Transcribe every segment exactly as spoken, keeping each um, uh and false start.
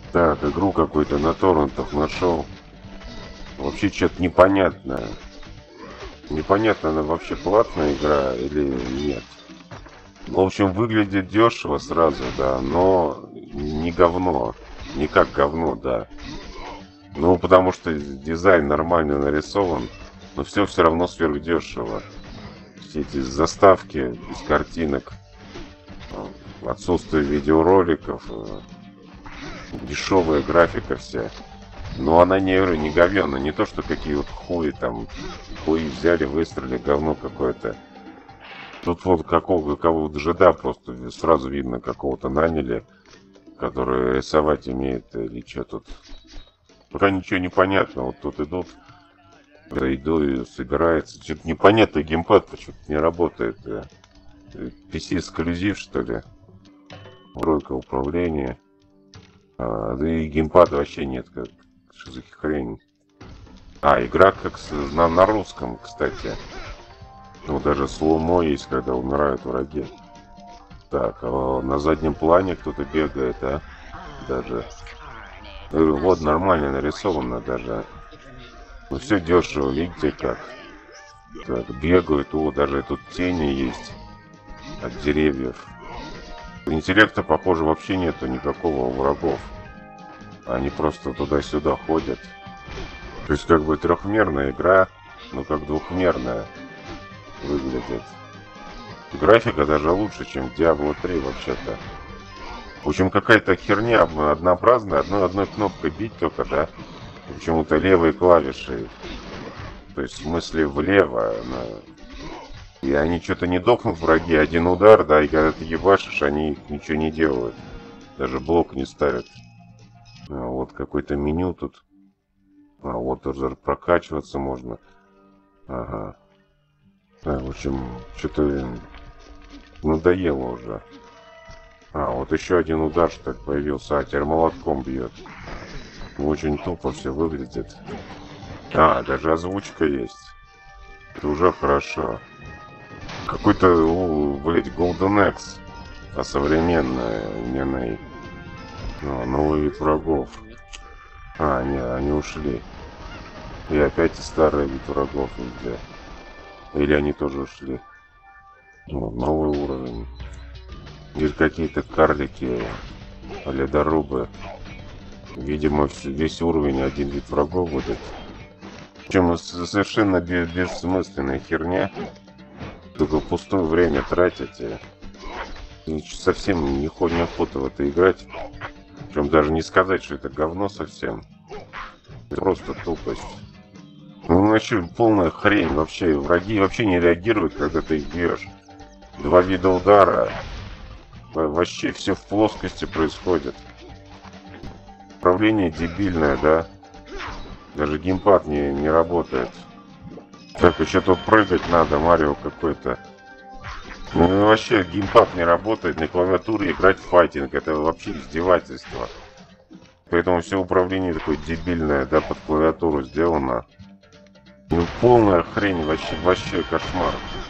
Так, игру какую-то на торрентах нашел. Вообще что-то непонятное. Непонятно, она вообще платная игра или нет. В общем, выглядит дешево сразу, да, но не говно. Не как говно, да. Ну, потому что дизайн нормально нарисован, но все все равно сверхдешево. Все эти заставки из картинок, э, отсутствие видеороликов, э, дешевая графика вся. Но она не, говорю, не говёная, не то что какие вот хуи там, хуи взяли, выстрелили, говно какое-то. Тут вот какого, кого джеда просто сразу видно, какого-то наняли, который рисовать умеет или что тут. Пока ничего не понятно, вот тут идут, иду и собирается. Что-то непонятно, геймпад почему-то не работает. пи си-эксклюзив, что ли? Ролика управления. А, да и геймпада вообще нет, как что за хрень. А, игра как с, на, на русском, кстати. Ну, даже слоумо есть, когда умирают враги. Так, а на заднем плане кто-то бегает, а? Даже. Э, Вот, нормально нарисовано даже. Ну, все дешево, видите как. Так, бегают, о, даже тут тени есть от деревьев. Интеллекта, похоже, вообще нету никакого у врагов. Они просто туда-сюда ходят. То есть, как бы трехмерная игра, но как двухмерная выглядит. Графика даже лучше, чем Диабло три вообще-то. В общем, какая-то херня однообразная, одной одной кнопкой бить только, да? Почему-то левые клавиши. То есть, в смысле, влево. На... И они что-то не дохнут, враги. Один удар, да, и когда ты ебашишь, они ничего не делают. Даже блок не ставят. А вот какое-то меню тут. А вот уже прокачиваться можно. Ага. А, в общем, что-то надоело уже. А, вот еще один удар, что ли, появился. А, теперь молотком бьет. Очень тупо все выглядит. А, даже озвучка есть. Это уже хорошо. Какой-то, о, блять, Golden Axe. А современная, не ну, новый вид врагов. А, не, они ушли. И опять старый вид врагов везде. Или они тоже ушли. Ну, новый уровень. Здесь какие-то карлики, ледорубы. Видимо, весь уровень один вид врагов будет. Причем совершенно бессмысленная херня. Только пустое время тратите. Совсем не неохота в это играть. Причем даже не сказать, что это говно совсем. Это просто тупость. Ну, вообще полная хрень. Вообще, враги вообще не реагируют, когда ты их бьешь. Два вида удара. Вообще все в плоскости происходит. Управление дебильное, да? Даже геймпад не, не работает. Так, еще тут прыгать надо, Марио какой-то. Ну, вообще геймпад не работает, на клавиатуре играть в файтинг. Это вообще издевательство. Поэтому все управление такое дебильное, да, под клавиатуру сделано. Ну, полная хрень, вообще, вообще кошмар.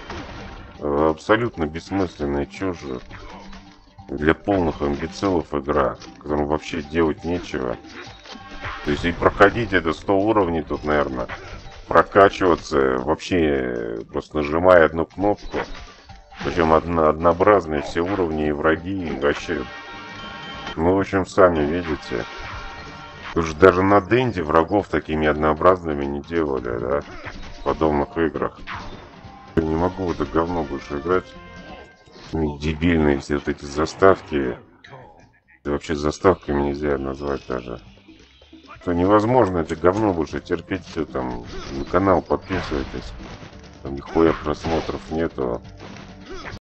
Абсолютно бессмысленная чушь. Для полных имбецилов игра, которым вообще делать нечего. То есть и проходить это сто уровней тут, наверное, прокачиваться, вообще просто нажимая одну кнопку. Причем одно, однообразные все уровни и враги, и вообще... Ну, в общем, сами видите. Уж даже на Денде врагов такими однообразными не делали, да, в подобных играх. Я не могу в это говно больше играть. Дебильные все вот эти заставки. Да вообще заставками нельзя назвать даже. То невозможно это говно больше терпеть все там. На канал подписывайтесь. Там нихуя просмотров нету.